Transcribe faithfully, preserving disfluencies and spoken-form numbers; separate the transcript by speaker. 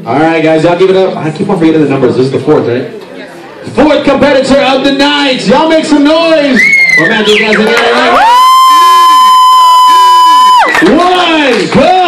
Speaker 1: All right, guys, y'all give it up. I keep on forgetting the numbers. This is the fourth, right? Fourth competitor of the night. Y'all make some noise. What man, these guys are getting right? One, go!